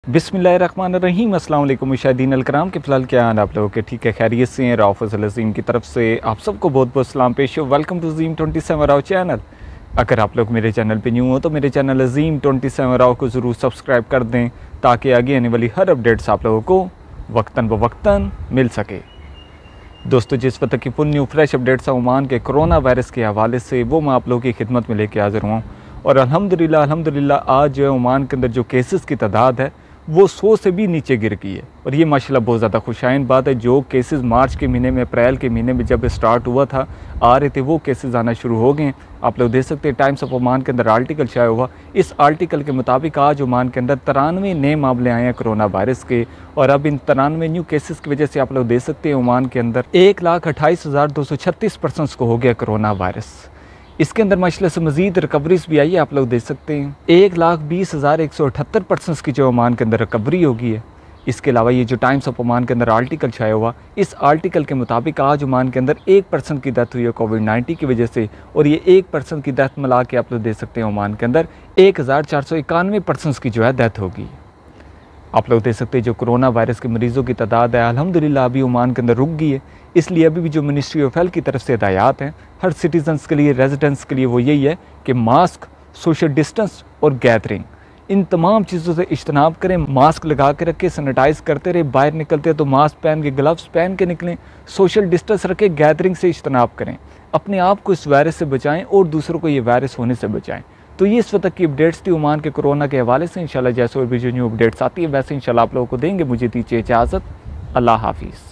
बिस्मिल्लाहिर्रहमानिर्रहीम। अस्सलाम वालेकुम मुशाहिदीन अलकराम के फ़िलहाल क्या हाल आप लोगों के? ठीक है, खैरियत से हैं। फजल अजीम की तरफ से आप सबको बहुत बहुत सलाम पेश हो। Welcome to Azeem 27 Rao channel. अगर आप लोग मेरे चैनल पे न्यू हो तो मेरे चैनल अजीम 27 राव को ज़रूर सब्सक्राइब कर दें ताकि आगे आने वाली हर अपडेट्स आप लोगों को वक्तन ब वक्तन मिल सके। दोस्तों, जिस वक्त की फुल न्यू फ्रेश अपडेट्स हैं ओमान के कोरोना वायरस के हवाले से, वो मैं आप लोगों की खिदमत में लेके हाज़िर हुआ हूँ। और अल्हम्दुलिल्लाह आज जो है ओमान के अंदर जो केसेस की तादाद है वो 100 से भी नीचे गिर गई है। और ये माशाल्लाह बहुत ज़्यादा खुशाइन बात है। जो केसेस मार्च के महीने में, अप्रैल के महीने में जब स्टार्ट हुआ था, आ रहे थे, वो केसेस आना शुरू हो गए। आप लोग देख सकते हैं टाइम्स ऑफ ओमान के अंदर आर्टिकल शाया हुआ। इस आर्टिकल के मुताबिक आज ओमान के अंदर 93 नए मामले आए हैं कोरोना वायरस के। और अब इन 93 न्यू केसेस की वजह से आप लोग देख सकते हैं ओमान के अंदर 1,28,236 पर्सनस को हो गया कोरोना वायरस। इसके अंदर माशाल्लाह से मज़ीद रिकवरीज भी आई है। आप लोग देख सकते हैं 1,20,178 पर्सनस की जो ओमान के अंदर रिकवरी होगी है। इसके अलावा ये जो टाइम्स ऑफ ओमान के अंदर आर्टिकल छाया हुआ, इस आर्टिकल के मुताबिक आज ओमान के अंदर 1 पर्सन की डेथ हुई है कोविड-19 की वजह से। और ये 1 पर्सन की डेथ मिला के आप लोग देख सकते हैं ओमान के अंदर 1,491 पर्सनस की जो है डेथ होगी। आप लोग देख सकते हैं जो कोरोना वायरस के मरीज़ों की तादाद है अल्हम्दुलिल्लाह अभी ओमान के अंदर रुक गई है। इसलिए अभी भी जो मिनिस्ट्री ऑफ हेल्थ की तरफ से हिदायत हैं हर सिटीजन्स के लिए, रेजिडेंट्स के लिए, वो यही है कि मास्क, सोशल डिस्टेंस और गैदरिंग, इन तमाम चीज़ों से इज्तनाब करें। मास्क लगा के रखें, सैनिटाइज़ करते रहे, बाहर निकलते हैं तो मास्क पहन के, ग्लव्स पहन के निकलें, सोशल डिस्टेंस रखें, गैदरिंग से इज्तनाब करें। अपने आप को इस वायरस से बचाएँ और दूसरों को ये वायरस होने से बचाएँ। तो ये इस वक्त की अपडेट्स थी ओमान के कोरोना के हवाले से। इंशाल्लाह जैसे और भी जो न्यू अपडेट्स आती है वैसे इंशाल्लाह आप लोगों को देंगे। मुझे दीजिए इजाज़त। अल्लाह हाफिज़।